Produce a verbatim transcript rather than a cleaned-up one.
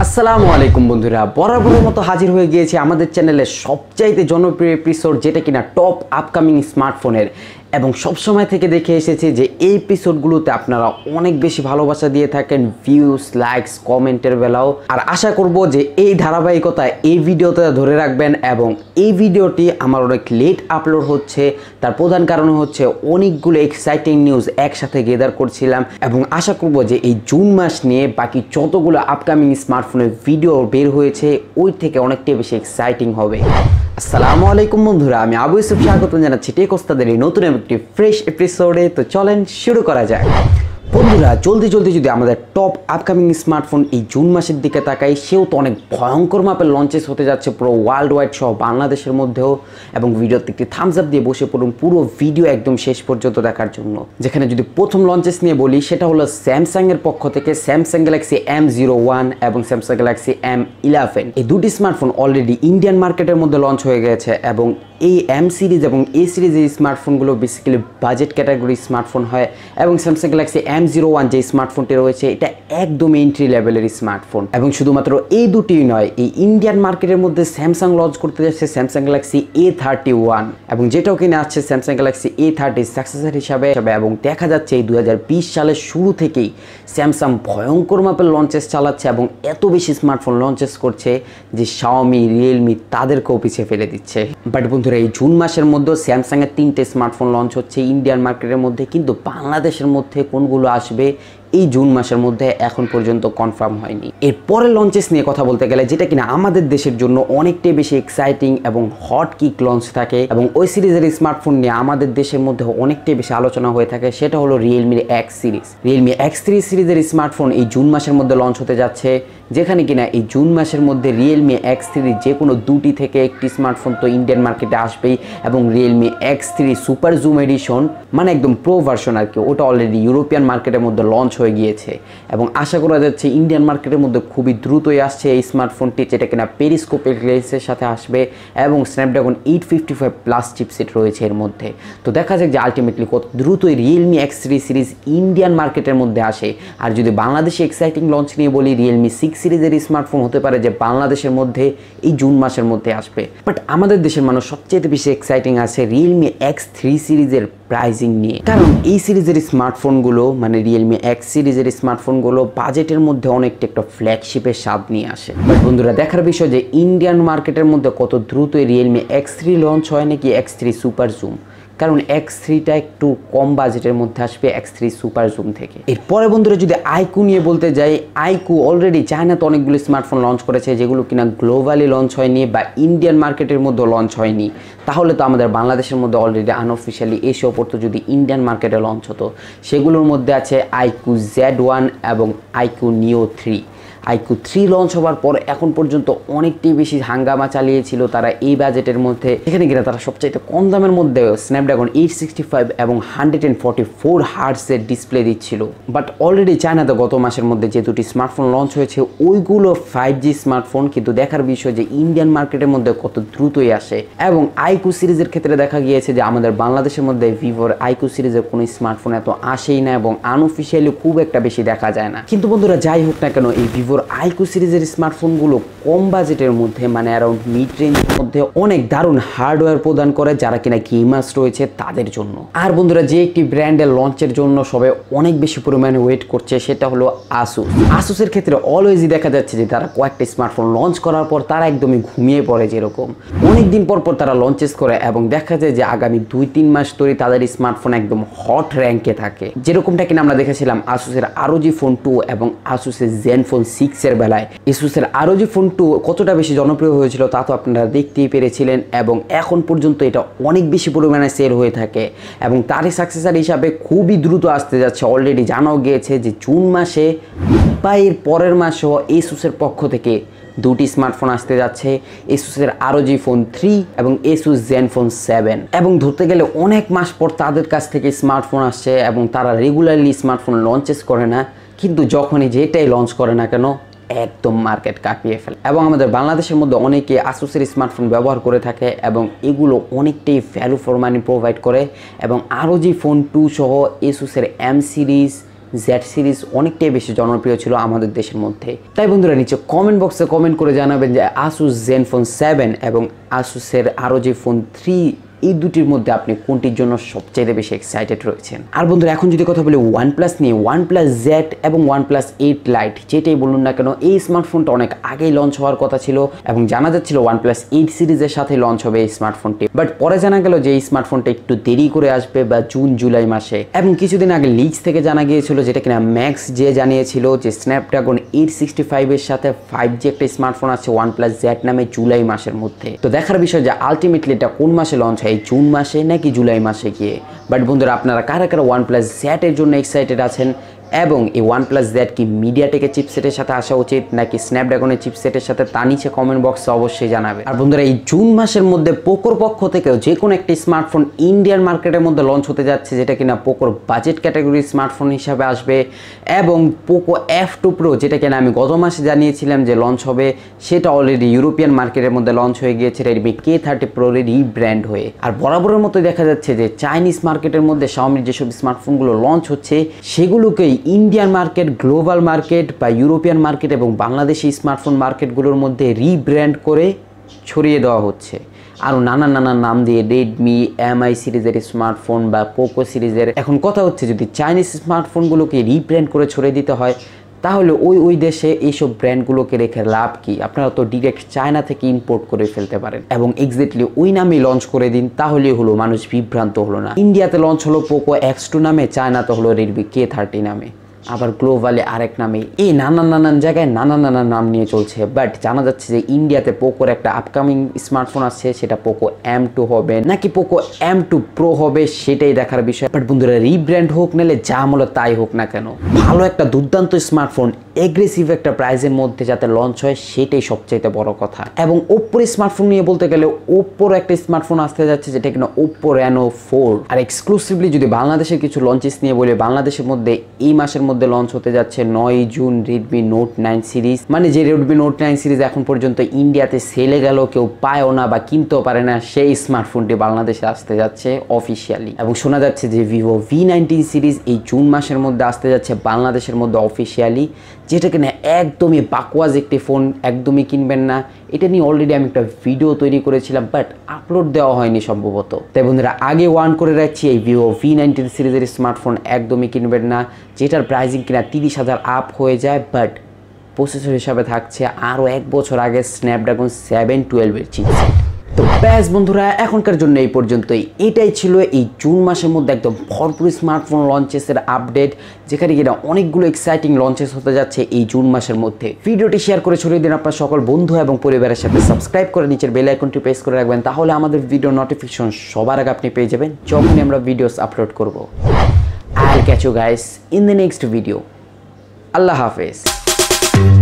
আসসালামু আলাইকুম বন্ধুরা, বরাবরের মতো হাজির হয়ে গিয়েছে আমাদের চ্যানেলের সবচাইতে জনপ্রিয় এপিসোড, যেটা কিনা টপ আপকামিং স্মার্টফোনের। এবং সবসময় থেকে দেখে এসেছি যে এই এপিসোডগুলোতে আপনারা অনেক বেশি ভালোবাসা দিয়ে থাকেন, ভিউজ, লাইকস, কমেন্টের বেলাও। আর আশা করব যে এই ধারাবাহিকতা এই ভিডিওতে ধরে রাখবেন। এবং এই ভিডিওটি আমার অনেক লেট আপলোড হচ্ছে, তার প্রধান কারণ হচ্ছে অনেকগুলো এক্সাইটিং নিউজ একসাথে গেদার করছিলাম। এবং আশা করব যে এই জুন মাস নিয়ে বাকি যতগুলো আপকামিং স্মার্টফোনের ভিডিও বের হয়েছে ওই থেকে অনেকটাই বেশি এক্সাইটিং হবে। আসসালামু আলাইকুম বন্ধুরা, আমি আবু ইউসুফ স্বাগত জানাচ্ছি টেক ওস্তাদের এই নতুন একটি ফ্রেশ এপিসোডে। তো চলেন শুরু করা যাক। বন্ধুরা, জলদি জলদি যদি আমাদের টপ আপকামিং স্মার্টফোন এই জুন মাসের দিকে তাকাই, সেও তো অনেক ভয়ঙ্কর মাপের লঞ্চেস হতে যাচ্ছে পুরো ওয়ার্ল্ড ওয়াইড সহ বাংলাদেশের মধ্যেও। এবং ভিডিওতে একটি থামস আপ দিয়ে বসে পড়ুন পুরো ভিডিও একদম শেষ পর্যন্ত দেখার জন্য। যেখানে যদি প্রথম লঞ্চেস নিয়ে বলি, সেটা হলো স্যামসাংয়ের পক্ষ থেকে Samsung Galaxy M zero one এবং স্যামসাং গ্যালাক্সি এম ইলেভেন। এই দুটি স্মার্টফোন অলরেডি ইন্ডিয়ান মার্কেটের মধ্যে লঞ্চ হয়ে গেছে। এবং এই এম সিরিজ এবং এ সিরিজের স্মার্টফোনগুলো বেসিক্যালি বাজেট ক্যাটাগরি স্মার্টফোন হয়। এবং Samsung Galaxy M zero one যে স্মার্টফোনটি রয়েছে, এটা একদম এন্ট্রি লেভেলের স্মার্টফোন। এবং শুধুমাত্র এই দুটি নয়, এই ইন্ডিয়ান মার্কেটের মধ্যে স্যামসাং লঞ্চ করতে যাচ্ছে Samsung Galaxy A thirty one, এবং যেটাও কিনে আসছে Samsung Galaxy A thirty successor হিসাবে। এবং দেখা যাচ্ছে এই দুই হাজার বিশ সালের শুরু থেকেই স্যামসাং ভয়ঙ্কর মাপের লঞ্চেস চালাচ্ছে এবং এত বেশি স্মার্টফোন লঞ্চেস করছে যে শাওমি, রিয়েলমি তাদেরকেও পিছিয়ে ফেলে দিচ্ছে। বাট বন্ধুরা, এই জুন মাসের মধ্যে স্যামসাংয়ের তিনটে স্মার্টফোন লঞ্চ হচ্ছে ইন্ডিয়ান মার্কেটের মধ্যে, কিন্তু বাংলাদেশের মধ্যে কোনগুলো আসবে এই জুন মাসের মধ্যে এখন পর্যন্ত কনফার্ম হয়নি। এর পরের লঞ্চেস নিয়ে কথা বলতে গেলে, যেটা কিনা আমাদের দেশের জন্য অনেকটাই বেশি এক্সাইটিং এবং হট কিক লঞ্চ থাকে, এবং ওই সিরিজের স্মার্টফোন নিয়ে আমাদের দেশের মধ্যে অনেকটাই বেশি আলোচনা হয়ে থাকে, সেটা হলো রিয়েলমির X series. Realme X three সিরিজের স্মার্টফোন এই জুন মাসের মধ্যে লঞ্চ হতে যাচ্ছে, যেখানে কিনা এই জুন মাসের মধ্যে রিয়েলমি এক্স থ্রি যে কোনো দুটি থেকে একটি স্মার্টফোন তো ইন্ডিয়ান মার্কেটে আসবেই। এবং Realme X three super zoom edition, মানে একদম প্রো ভার্সন আর কি, ওটা অলরেডি ইউরোপিয়ান মার্কেটের মধ্যে লঞ্চ হয়ে গিয়েছে। এবং আশা করা যাচ্ছে ইন্ডিয়ান মার্কেটের মধ্যে খুবই দ্রুতই আসছে এই স্মার্টফোনটি, যেটা কিনা পেরিস্কোপিক লেন্সের সাথে আসবে এবং Snapdragon eight fifty five plus chipset রয়েছে এর মধ্যে। তো দেখা যাক যে আলটিমেটলি কত দ্রুতই Realme X three series Indian মার্কেটের মধ্যে আসে। আর যদি বাংলাদেশে এক্সাইটিং লঞ্চ নিয়ে বলি, রিয়েলমি সিক্স সিরিজের স্মার্টফোন হতে পারে যে বাংলাদেশের মধ্যে এই জুন মাসের মধ্যে আসবে। বাট আমাদের দেশের মানুষ সবচেয়ে বেশি এক্সাইটিং আছে রিয়েলমি এক্স থ্রি সিরিজের প্রাইজিং নিয়ে, কারণ এই সিরিজের স্মার্টফোনগুলো মানে রিয়েলমি এক্স সিরিজের স্মার্টফোনগুলো বাজেটের মধ্যে অনেকটা একটা ফ্ল্যাগশিপের স্বাদ নিয়ে আসে। বাট বন্ধুরা, দেখার বিষয় যে ইন্ডিয়ান মার্কেটের মধ্যে কত দ্রুত রিয়েলমি এক্স থ্রি লঞ্চ হয় নাকি এক্স থ্রি সুপার জুম, কারণ এক্স থ্রিটা একটু কম বাজেটের মধ্যে আসবে এক্স থ্রি সুপার জুম থেকে। এরপরে বন্ধুরা, যদি আইকু নিয়ে বলতে যাই, আইকু অলরেডি চায়নাতে অনেকগুলো স্মার্টফোন লঞ্চ করেছে, যেগুলো কিনা গ্লোবালি লঞ্চ হয়নি বা ইন্ডিয়ান মার্কেটের মধ্যে লঞ্চ হয়নি। তাহলে তো আমাদের বাংলাদেশের মধ্যে অলরেডি আনঅফিসিয়ালি এসে পড়তো যদি ইন্ডিয়ান মার্কেটে লঞ্চ হতো। সেগুলোর মধ্যে আছে আইকু জেড ওয়ান এবং iQOO Neo three. IQOO three launch হওয়ার পর এখন পর্যন্ত অনেকটাই বেশি হাঙ্গামা চালিয়েছিল তারা এই বাজেটের মধ্যে, এখানে কিনা তারা সবচাইতে কম দামের মধ্যে স্ন্যাপড্রাগন এইট সিক্সটি ফাইভ এবং হান্ড্রেড অ্যান্ড ফর্টি ফোর হার্টসের ডিসপ্লে দিচ্ছিল। বাট অলরেডি চায়নাতে গত মাসের মধ্যে যে দুটি স্মার্টফোন লঞ্চ হয়েছে ওইগুলো ফাইভ জি স্মার্টফোন, কিন্তু দেখার বিষয় যে ইন্ডিয়ান মার্কেটের মধ্যে কত দ্রুতই আসে। এবং আইকু সিরিজের ক্ষেত্রে দেখা গিয়েছে যে আমাদের বাংলাদেশের মধ্যে ভিভোর আইকু সিরিজের কোনো স্মার্টফোন এত আসেই না এবং আনঅফিসিয়ালি খুব একটা বেশি দেখা যায় না। কিন্তু বন্ধুরা, যাই হোক না কেন, এই ভিভোর আইকু সিরিজের স্মার্টফোনগুলো কম বাজেটের মধ্যে মানে অ্যারাউন্ড মিড রেঞ্জের মধ্যে অনেক দারুণ হার্ডওয়্যার প্রদান করে যারা কিনা গেমার্স রয়েছে তাদের জন্য। আর বন্ধুরা, যে একটি ব্র্যান্ডের লঞ্চের জন্য সবাই অনেক বেশি পরিমাণে ওয়েট করছে, সেটা হলো আসুস। আসুসের ক্ষেত্রে অলওয়েজই দেখা যাচ্ছে যে তারা কয়েকটা স্মার্টফোন লঞ্চ করার পর তারা একদমই ঘুমিয়ে পড়ে, যেরকম অনেকদিন পর পর তারা লঞ্চেস করে এবং দেখা যায় যে আগামী দুই তিন মাস ধরে তাদের স্মার্টফোন একদম হট র্যাঙ্কে থাকে, যেরকমটা কিনা আমরা দেখেছিলাম আসুসের আরওজি ফোন টু এবং আসুসের জেনফোন সিক্স এর বেলায়। আসুসের আরওজি ফোন টু কতটা বেশি জনপ্রিয় হয়েছিল তা তো আপনারা দেখতেই পেরেছিলেন, এবং এখন পর্যন্ত এটা অনেক বেশি পরিমাণে সেল হয়ে থাকে এবং তারই সাকসেসর হিসাবে খুবই দ্রুত আসতে যাচ্ছে। অলরেডি জানাও গিয়েছে যে জুন মাসে বা এর পরের মাসেও আসুসের পক্ষ থেকে দুটি স্মার্টফোন আসতে যাচ্ছে, আসুসের আরওজি ফোন থ্রি এবং আসুস জেনফোন সেভেন। এবং ধরতে গেলে অনেক মাস পর তাদের কাছ থেকে স্মার্টফোন আসছে এবং তারা রেগুলারলি স্মার্টফোন লঞ্চেস করে না, কিন্তু যখনই যেটাই লঞ্চ করে না কেন একদম মার্কেট কাঁপিয়ে ফেলে। এবং আমাদের বাংলাদেশের মধ্যে অনেকে আসুসের স্মার্টফোন ব্যবহার করে থাকে এবং এগুলো অনেকটাই ভ্যালু ফর মানি প্রোভাইড করে। এবং আরওজি ফোন টু সহ আসুসের এম সিরিজ জেড সিরিজ অনেকটাই বেশি জনপ্রিয় ছিল আমাদের দেশের মধ্যে। তাই বন্ধুরা নিচে কমেন্ট বক্সে কমেন্ট করে জানাবেন যে আসুস জেনফোন সেভেন এবং আসুসের আরও যে ফোন থ্রি এই দুটির মধ্যে আপনি কোনটির জন্য সবচেয়ে বেশি এক্সাইটেড রয়েছেন। আর বন্ধুরা এখন যদি কথা বলি ওয়ানপ্লাস নিয়ে, ওয়ানপ্লাস জেড এবং ওয়ানপ্লাস এইট লাইট যেটাই বলুন না কেন এই স্মার্টফোনটা অনেক আগেই লঞ্চ হওয়ার কথা ছিল এবং জানা যাচ্ছিল ওয়ানপ্লাস এইট সিরিজের সাথে লঞ্চ হবে এই স্মার্টফোনটি, বাট পরে জানা গেল যে এই স্মার্টফোনটা একটু দেরি করে আসবে বা জুন জুলাই মাসে। এবং কিছুদিন আগে লিকস থেকে জানা গিয়েছিল যেটা কিনা ম্যাক্স যে জানিয়েছিল যে স্ন্যাপড্রাগন এইট সিক্সটি ফাইভ এর সাথে ফাইভ জি একটা স্মার্টফোন আছে ওয়ানপ্লাস জেড নামে জুলাই মাসের মধ্যে। তো দেখার বিষয় যে আলটিমেটলি এটা কোন মাসে লঞ্চ হয়, জুন মাসে নাকি জুলাই মাসে গিয়ে। বাট বন্ধুরা আপনারা কারা কারা ওয়ানপ্লাস জেড এর জন্য এক্সাইটেড আছেন এবং এই ওয়ানপ্লাস জেড কি মিডিয়াটেকের চিপসেটের সাথে আসা উচিত নাকি স্ন্যাপড্রাগনের চিপসেটের সাথে, তা নিচে কমেন্ট বক্সে অবশ্যই জানাবে। আর বন্ধুরা এই জুন মাসের মধ্যে পোকোর পক্ষ থেকেও যে কোনো একটি স্মার্টফোন ইন্ডিয়ান মার্কেটের মধ্যে লঞ্চ হতে যাচ্ছে যেটা কিনা পোকোর বাজেট ক্যাটাগরির স্মার্টফোন হিসাবে আসবে এবং পোকো এফ টু প্রো যেটা কিনা আমি গত মাসে জানিয়েছিলাম যে লঞ্চ হবে, সেটা অলরেডি ইউরোপিয়ান মার্কেটের মধ্যে লঞ্চ হয়ে গিয়েছে রেডমি কে থার্টি প্রোর রিব্র্যান্ড হয়ে। আর বরাবরের মতো দেখা যাচ্ছে যে চাইনিজ মার্কেটের মধ্যে শাওমির যেসব স্মার্টফোনগুলো লঞ্চ হচ্ছে সেগুলোকেই ইন্ডিয়ান মার্কেট, গ্লোবাল মার্কেট বা ইউরোপিয়ান মার্কেট এবং বাংলাদেশি স্মার্টফোন মার্কেটগুলোর মধ্যে রিব্র্যান্ড করে ছড়িয়ে দেওয়া হচ্ছে আরও নানান নানান নাম দিয়ে, রেডমি, এমআই সিরিজের স্মার্টফোন বা পোকো সিরিজের। এখন কথা হচ্ছে যদি চাইনিজ স্মার্টফোনগুলোকে রিব্র্যান্ড করে ছড়িয়ে দিতে হয় তাহলে ওই ওই দেশে এইসব ব্র্যান্ডগুলোকে রেখে লাভ কি? আপনারা তো ডিরেক্ট চায়না থেকে ইম্পোর্ট করে ফেলতে পারেন এবং এক্স্যাক্টলি ওই নামে লঞ্চ করে দিন, তাহলেই হলো, মানুষ বিভ্রান্ত হলো না। ইন্ডিয়াতে লঞ্চ হলো পোকো এক্স টু নামে, চায়নাতে হলো রেডমি কে থার্টি নামে, আবার গ্লোবালে আরেক নামে, এই নানান নানান জায়গায় নানান নানান নাম নিয়ে চলছে। বাট জানা যাচ্ছে যে ইন্ডিয়াতে পোকোর একটা আপকামিং স্মার্টফোন আছে, সেটা পোকো এম টু হবে নাকি পোকো এম টু প্রো হবে সেটাই দেখার বিষয়। বাট বন্ধুরা রিব্র্যান্ড হোক নাহলে যা হলো তাই হোক না কেন, ভালো একটা দুর্দান্ত স্মার্টফোন এগ্রেসিভ একটা প্রাইসের মধ্যে যাতে লঞ্চ হয় সেটাই সবচাইতে বড় কথা। এবং ওপ্পোর স্মার্টফোন নিয়ে বলতে গেলে ওপ্পোর একটা স্মার্টফোন আসতে যাচ্ছে যেটা কিনা ওপ্পো রেনো ফোর। আর এক্সক্লুসিভলি যদি বাংলাদেশের কিছু লঞ্চেস নিয়ে বলি, বাংলাদেশের মধ্যে এই মাসের মধ্যে লঞ্চ হতে যাচ্ছে নয় জুন রেডমি নোট নাইন সিরিজ, মানে যে রেডমি নোট নাইন সিরিজ এখন পর্যন্ত ইন্ডিয়াতে সেলে গেল, কেউ পায়ও না বা কিনতেও পারে না, সেই স্মার্টফোনটি বাংলাদেশে আসতে যাচ্ছে অফিসিয়ালি। এবং শোনা যাচ্ছে যে ভিভো ভি নাইনটিন সিরিজ এই জুন মাসের মধ্যে আসতে যাচ্ছে বাংলাদেশের মধ্যে অফিসিয়ালি, যেটা কিনা একদমই বাকওয়াজ একটি ফোন, একদমই কিনবেন না। এটা নিয়ে অলরেডি আমি একটা ভিডিও তৈরি করেছিলাম বাট আপলোড দেওয়া হয়নি সম্ভবত। তাই বন্ধুরা আগে ওয়ার্ন করে রাখছি, এই ভিভো ভি নাইনটিন সিরিজের স্মার্টফোন একদমই কিনবেন না, যেটার প্রাইসিং কিনা তিরিশ হাজার আপ হয়ে যায়, বাট প্রসেসর হিসাবে থাকছে আরও এক বছর আগে স্ন্যাপড্রাগন সেভেন টুয়েলভের চিপসেট। তো ব্যাস বন্ধুরা এখনকার জন্য এই পর্যন্তই। এটাই ছিল এই জুন মাসের মধ্যে একদম ভরপুর স্মার্টফোন লঞ্চেসের আপডেট, যেখানে কিনা অনেকগুলো এক্সাইটিং লঞ্চেস হতে যাচ্ছে এই জুন মাসের মধ্যে। ভিডিওটি শেয়ার করে ছড়িয়ে দিন আপনার সকল বন্ধু এবং পরিবারের সাথে, সাবস্ক্রাইব করে নিচের বেল আইকনটি প্রেস করে রাখবেন, তাহলে আমাদের ভিডিও নোটিফিকেশন সবার আগে আপনি পেয়ে যাবেন যখনই আমরা ভিডিওস আপলোড করব। I'll catch you guys in the next video. Allah Hafiz.